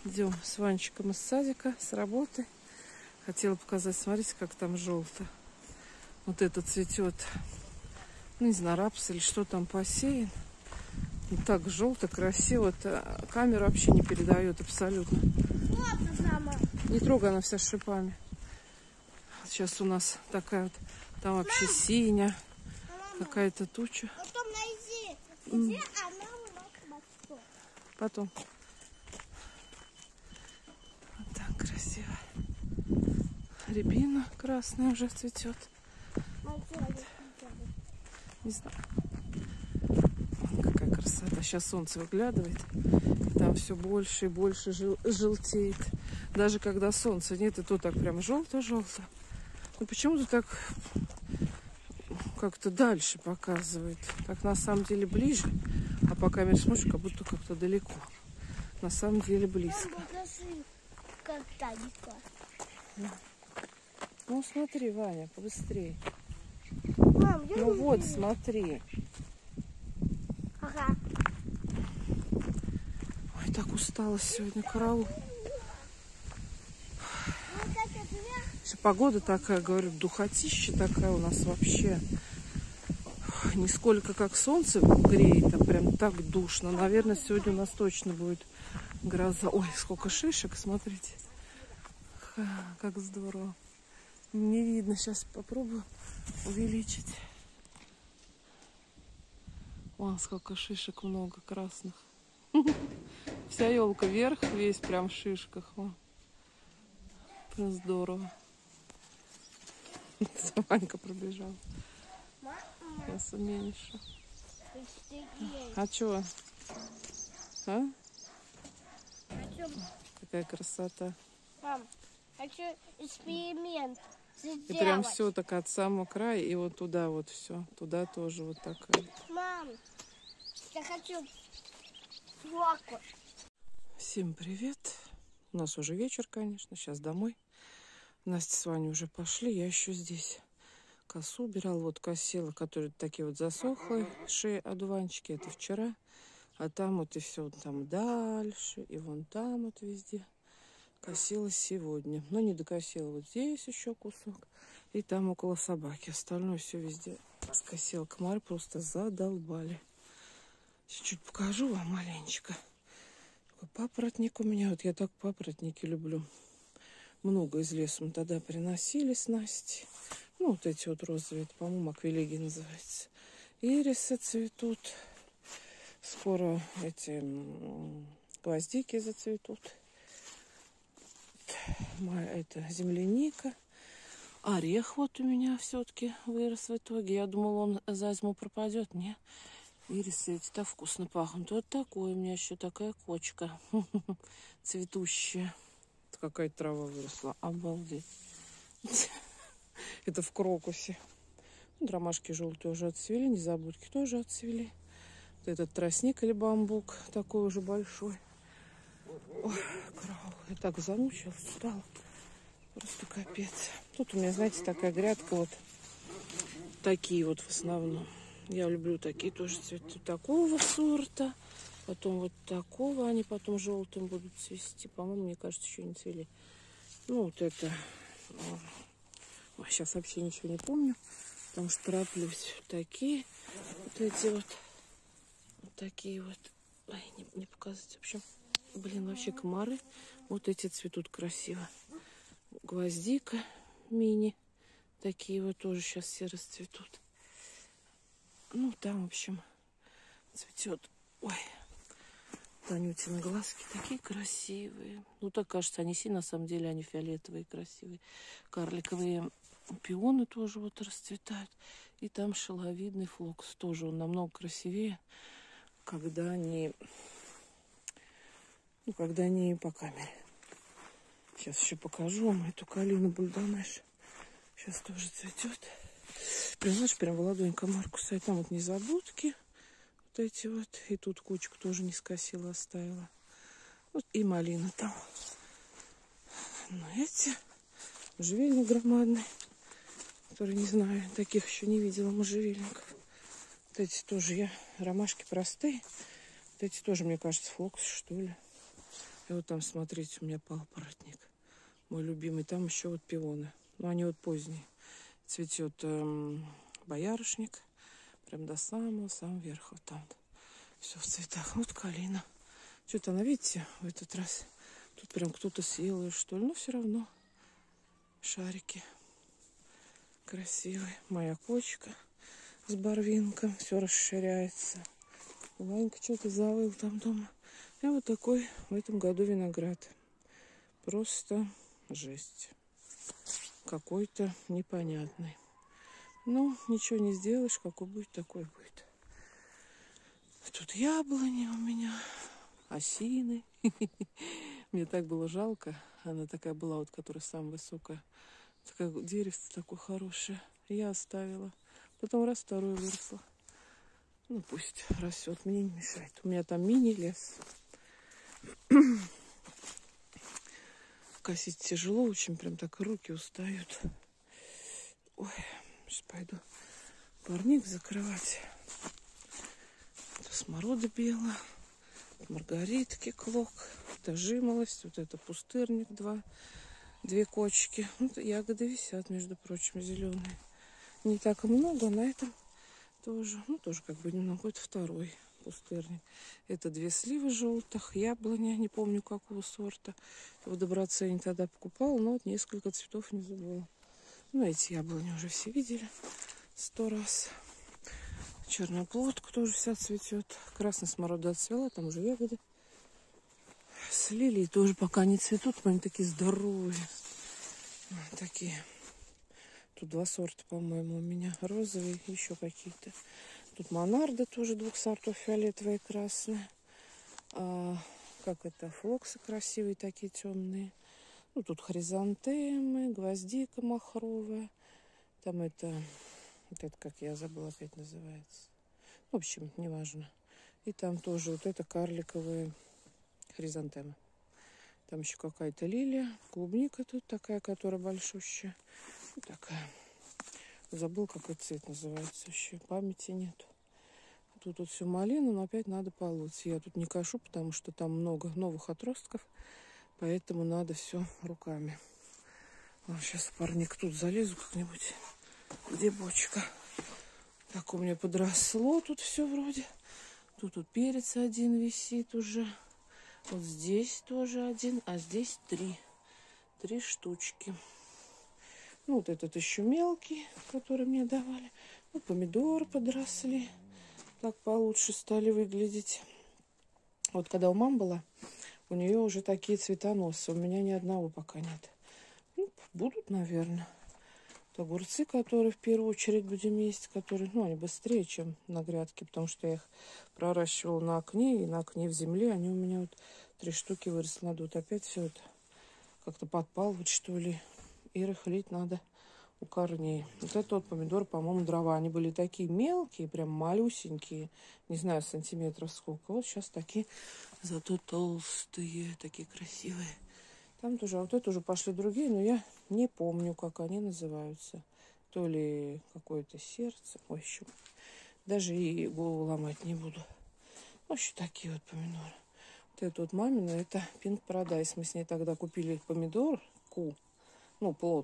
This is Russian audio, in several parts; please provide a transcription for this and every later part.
Идем с Ванечком из садика, с работы. Хотела показать, смотрите, как там желто. Вот это цветет. Ну, не знаю, рапс или что там посеян. Вот так желто, красиво. Это камера вообще не передает абсолютно. Не трогай, она вся с шипами. Сейчас у нас такая вот, там вообще синяя. Какая-то туча. Потом. Вот так красиво. Рябина красная уже цветет. Вот. Не знаю. Какая красота. Сейчас солнце выглядывает. И там все больше и больше желтеет. Даже когда солнца нет, и то так прям желто-желто. Но почему-то так как-то дальше показывает. Так на самом деле ближе. А по камере смотришь, как будто как-то далеко. На самом деле близко. Ну смотри, Ваня, побыстрее. Мам, ну вот, смотри. Ага. Ой, так устала сегодня, караул. Погода такая, говорю, духотища такая у нас вообще. Нисколько как солнце греет, а прям так душно. Наверное, сегодня у нас точно будет гроза. Ой, сколько шишек, смотрите. Как здорово. Не видно, сейчас попробую увеличить. Вон сколько шишек много красных. Вся елка вверх, весь прям в шишках. Прям здорово. Ванька пробежал. Сейчас уменьшу. А чё? А? Какая красота. Мам, хочу эксперимент сделать. И прям все так от самого края и вот туда вот все. Туда тоже вот такая. Мам, я хочу флаку. Всем привет. У нас уже вечер, конечно. Сейчас домой. Настя с Ваней уже пошли. Я еще здесь. Косу убирала. Вот косила, которые такие вот засохлые. Шеи одуванчики. Это вчера. А там вот и все там дальше. И вон там вот везде. Косила сегодня. Но не докосила. Вот здесь еще кусок. И там около собаки. Остальное все везде скосила. Комары просто задолбали. Чуть-чуть покажу вам маленечко. Такой папоротник у меня. Вот я так папоротники люблю. Много из леса мы тогда приносили с Настей. Ну, вот эти вот розовые. Это, по-моему, аквилегия называется. Ирисы цветут. Скоро эти гвоздики зацветут. Это земляника. Орех вот у меня все-таки вырос в итоге. Я думала, он за зиму пропадет. Нет. Ирисы эти так вкусно пахнут. Вот такой у меня еще такая кочка. Цветущая. Какая трава выросла. Обалдеть. Это в крокусе. Ромашки желтые уже отцвели. Незабудки тоже отцвели. Вот этот тростник или бамбук. Такой уже большой. Ой, караул. Я так замучилась, устала. Просто капец. Тут у меня, знаете, такая грядка. Вот такие вот в основном. Я люблю такие тоже цветы. Такого сорта. Потом вот такого. Они потом желтым будут цвести. По-моему, мне кажется, еще не цвели. Ну, вот это. Ой, сейчас вообще ничего не помню. Потому что тороплюсь. Такие. Вот эти вот. Вот такие вот. Ой, не показать. В общем, блин, вообще комары. Вот эти цветут красиво. Гвоздика мини. Такие вот тоже сейчас все расцветут. Ну, там, в общем, цветет. Ой. Танютины глазки такие красивые. Ну, так кажется, они синие, на самом деле они фиолетовые, красивые. Карликовые пионы тоже вот расцветают. И там шеловидный флокс. Тоже он намного красивее, когда они, ну, когда они по камере. Сейчас еще покажу вам эту калину бульдонеш. Сейчас тоже цветет. Прям, знаешь, прям в ладонь комар кусает. Там вот незабудки. Вот эти вот. И тут кучку тоже не скосила, оставила. Вот и малина там. Ну, эти можжевельник громадный. Который, не знаю, таких еще не видела можжевельников. Вот эти тоже ромашки простые. Вот эти тоже, мне кажется, флокс, что ли. И вот там, смотрите, у меня папоротник. Мой любимый. Там еще вот пионы. Но они вот поздние. Цветет боярышник. Прям до самого-самого верха. Вот там все в цветах. Вот калина. Что-то она, видите, в этот раз тут прям кто-то съел ее, что ли. Но все равно шарики красивые. Моя кочка с барвинком. Все расширяется. Ванька что-то завыл там дома. И вот такой в этом году виноград. Просто жесть. Какой-то непонятный. Ну, ничего не сделаешь. Какой будет, такой будет. Тут яблони у меня. Осины. Мне так было жалко. Она такая была, вот, которая самая высокая. Такая деревце такое хорошее. Я оставила. Потом раз, второе выросло. Ну, пусть растет. Мне не мешает. У меня там мини-лес. Косить тяжело очень. Прям так руки устают. Ой, сейчас пойду парник закрывать. Это сморода белая. Маргаритки, клок. Это жимолость. Вот это пустырник. Две кочки. Вот ягоды висят, между прочим, зеленые. Не так и много, на этом тоже. Ну, тоже как бы немного. Это второй пустырник. Это 2 сливы желтых, яблоня, не помню какого сорта. В Доброцене тогда покупала, но вот несколько цветов не забыла. Ну, эти яблони уже все видели 100 раз. Черноплодка тоже вся цветет. Красная смородина отцвела, там уже ягоды. С лилией тоже пока не цветут, но они такие здоровые. Такие. Тут 2 сорта, по-моему, у меня. Розовые, еще какие-то. Тут монарда тоже 2 сортов, фиолетовая и красная. Как это? Флоксы красивые, такие темные. Ну, тут хризантемы, гвоздика махровая. Там это... Вот это, как я забыла, опять называется. В общем, неважно. И там тоже вот это карликовые хризантемы. Там еще какая-то лилия. Клубника тут такая, которая большущая. Вот такая. Забыл, какой цвет называется вообще. Памяти нету. Тут вот все малина, но опять надо полоть. Я тут не кашу, потому что там много новых отростков. Поэтому надо все руками. Сейчас в парник тут залезу как-нибудь. Где бочка? Так, у меня подросло тут все вроде. Тут вот перец один висит уже. Вот здесь тоже один, а здесь 3. 3 штучки. Ну, вот этот еще мелкий, который мне давали. Ну, помидоры подросли. Так получше стали выглядеть. Вот когда у мамы была, у нее уже такие цветоносы. У меня ни одного пока нет. Ну, будут, наверное. Огурцы, которые в первую очередь будем есть, которые, ну, они быстрее, чем на грядке, потому что я их проращивала на окне, и на окне в земле они у меня вот 3 штуки выросли. Надо вот опять все это как-то подпалывать, что ли, и рыхлить надо у корней. Вот это вот помидоры, по-моему, дрова. Они были такие мелкие, прям малюсенькие, не знаю, сантиметров сколько. Вот сейчас такие, зато толстые, такие красивые. Там тоже, а вот это уже пошли другие, но я не помню, как они называются. То ли какое-то сердце. Ой, еще даже и голову ломать не буду. Вообще такие вот помидоры. Вот это вот мамина, это Pink Paradise. Мы с ней тогда купили помидорку, ну, плод.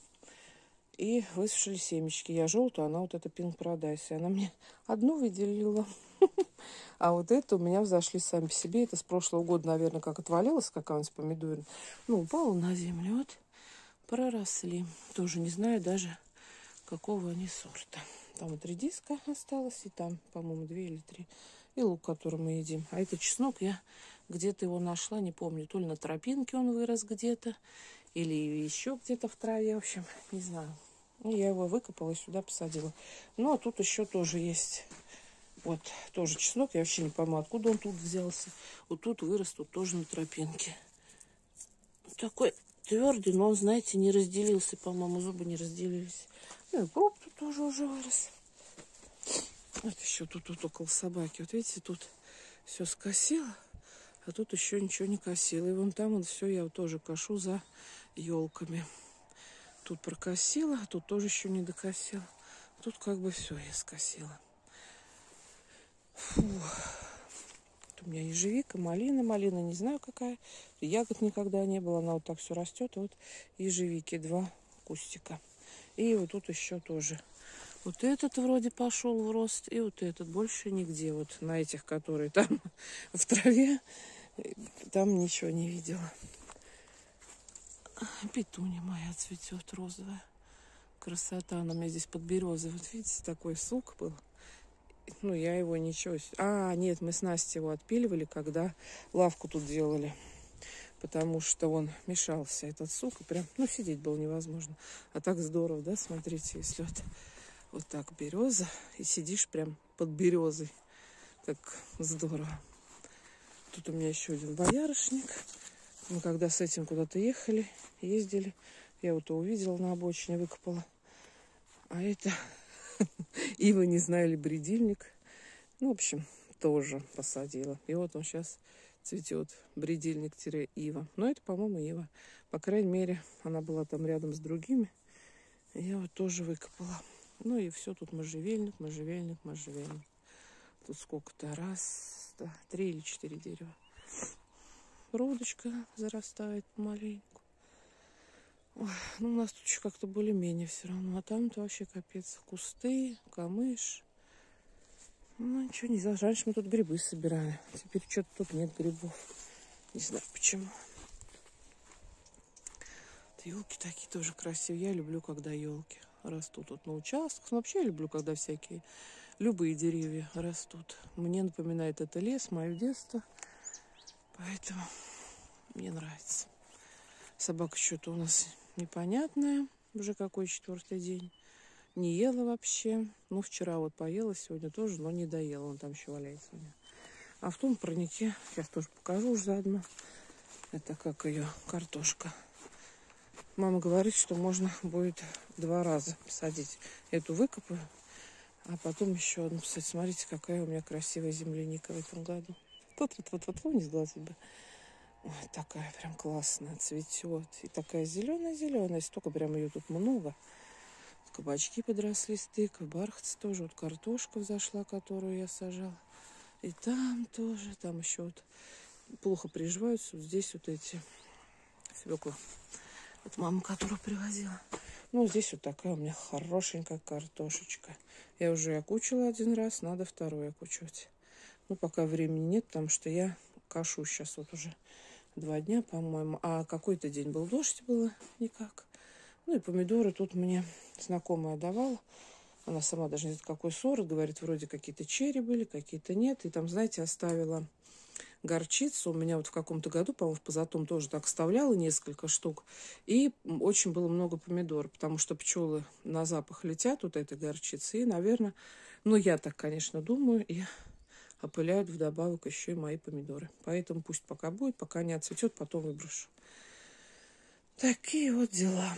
И высушили семечки. Я желтую, она вот это Pink Paradise. И она мне одну выделила. А вот это у меня взошли сами по себе. Это с прошлого года, наверное, как отвалилась какая-нибудь помидорина. Ну, упала на землю. Вот проросли. Тоже не знаю даже, какого они сорта. Там вот редиска осталась. И там, по-моему, 2 или 3. И лук, который мы едим. А это чеснок, я где-то его нашла, не помню. То ли на тропинке он вырос где-то. Или еще где-то в траве. В общем, не знаю. И я его выкопала и сюда посадила. Ну, а тут еще тоже есть... Вот, тоже чеснок. Я вообще не пойму, откуда он тут взялся. Вот тут вырос, тут тоже на тропинке. Такой твердый, но он, знаете, не разделился. По-моему, зубы не разделились. Ну, и укроп тут тоже уже вырос. Вот еще тут около собаки. Вот видите, тут все скосило, а тут еще ничего не косило. И вон там все я вот тоже кошу за елками. Тут прокосила, а тут тоже еще не докосила. Тут как бы все я скосила. Фу. Вот у меня ежевика, малина. Малина не знаю какая. Ягод никогда не было. Она вот так все растет. Вот ежевики 2 кустика. И вот тут еще тоже. Вот этот вроде пошел в рост. И вот этот. Больше нигде. Вот на этих, которые там в траве. Там ничего не видела. Петуня моя цветет розовая. Красота. Она у меня здесь под березой. Вот видите, такой сук был. Ну, я его ничего... Нет, мы с Настей его отпиливали, когда лавку тут делали. Потому что он мешался, этот сук. И прям, сидеть было невозможно. А так здорово, да? Смотрите, если вот так береза. И сидишь прям под березой. Как здорово. Тут у меня еще один боярышник. Мы когда с этим куда-то ездили, я вот его увидела на обочине, выкопала. А это ива, не знаю, или бредильник. В общем, тоже посадила. И вот он сейчас цветет, бредильник-ива. Но это, по-моему, ива. По крайней мере, она была там рядом с другими. И я вот тоже выкопала. Ну и все, тут можжевельник. Тут сколько-то? 1, 2, 3 или 4 дерева. Родочка зарастает помаленьку. Ой, у нас тут еще как-то более-менее все равно. А там-то вообще капец. Кусты, камыш. Ничего не знаю. Раньше мы тут грибы собирали. Теперь что-то тут нет грибов. Не знаю почему. Елки такие тоже красивые. Я люблю, когда елки растут тут на участках. Вообще я люблю, когда всякие любые деревья растут. Мне напоминает это лес, мое детство. Поэтому мне нравится. Собака что-то у нас непонятная. Уже какой 4-й день. Не ела вообще. Вчера вот поела, сегодня тоже, но не доела. Он там еще валяется у меня. А в том парнике, сейчас тоже покажу уже заодно. Это как ее картошка. Мама говорит, что можно будет 2 раза посадить. Эту выкопаю, а потом еще одну посадить. Смотрите, какая у меня красивая земляника в этом году. Вот, не сглазить бы. Ой, такая прям классная, цветет. И такая зеленая-зеленая. Столько прям ее тут много. Кабачки подросли с тыквы, бархатцы тоже. Вот картошка взошла, которую я сажала. И там тоже, там еще вот плохо приживаются. Вот здесь вот эти свекла. Вот мама, которую привозила. Здесь вот такая у меня хорошенькая картошечка. Я уже окучила 1 раз, надо 2-й окучивать. Пока времени нет, потому что я кашу сейчас вот уже 2 дня, по-моему. А какой-то день был дождь, было никак. И помидоры тут мне знакомая давала. Она сама даже не знает, какой сорт. Говорит, вроде какие-то черри были, какие-то нет. И там, знаете, оставила горчицу. У меня вот в каком-то году, по-моему, в позатом тоже так оставляла несколько штук. И очень было много помидор, потому что пчелы на запах летят вот этой горчицы. И, наверное, я так, конечно, думаю, и опыляют вдобавок еще и мои помидоры. Поэтому пусть пока будет, пока не отцветет, потом выброшу. Такие вот дела.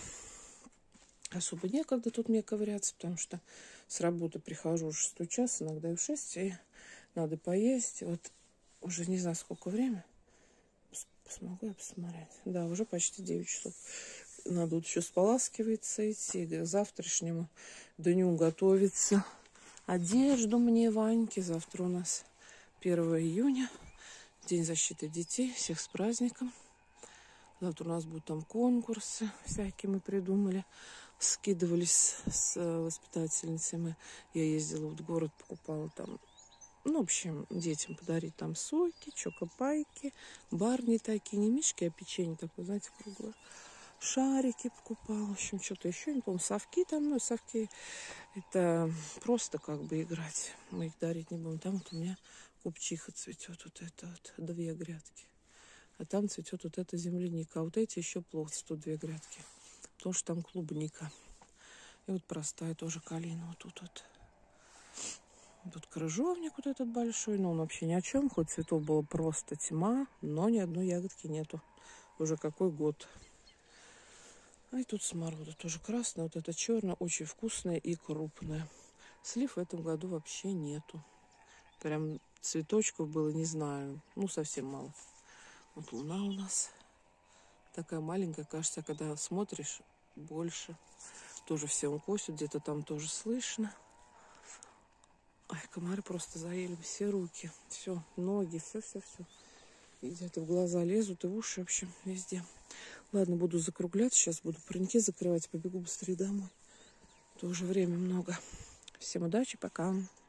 Особо некогда тут мне ковыряться, потому что с работы прихожу уже 6 час, иногда и в 6, и надо поесть. Вот уже не знаю, сколько время. Смогу я посмотреть? Да, уже почти 9 часов. Надо вот еще споласкиваться идти, к завтрашнему дню готовиться. Одежду мне, Ваньке. Завтра у нас 1 июня. День защиты детей. Всех с праздником. Завтра у нас будут там конкурсы всякие, мы придумали. Скидывались с воспитательницами. Я ездила в город, покупала там, в общем, детям подарить там соки, чокопайки, барни такие, не мишки, а печенье такое, знаете, круглое. Шарики покупала, в общем, что-то еще, не помню, совки там, совки это просто как бы играть. Мы их дарить не будем. Там вот у меня купчиха цветет, вот это вот, 2 грядки. А там цветет вот эта земляника. А вот эти еще плохо цветут, 2 грядки. Потому что там клубника. И вот простая тоже калина вот тут вот. Тут крыжовник вот этот большой. Но он вообще ни о чем. Хоть цветов было просто тьма. Но ни одной ягодки нету. Уже какой год. А и тут смородина тоже красная. Вот это черная. Очень вкусная и крупная. Слив в этом году вообще нету. Прям цветочков было, не знаю. Совсем мало. Вот луна у нас такая маленькая, кажется, когда смотришь, больше. Тоже все косят, где-то там тоже слышно. Ай, комары просто заели все руки. Все, ноги, все. Едят, и в глаза лезут, и в уши, в общем, везде. Ладно, буду закругляться. Сейчас буду парники закрывать. Побегу быстрее домой. Тоже время много. Всем удачи, пока.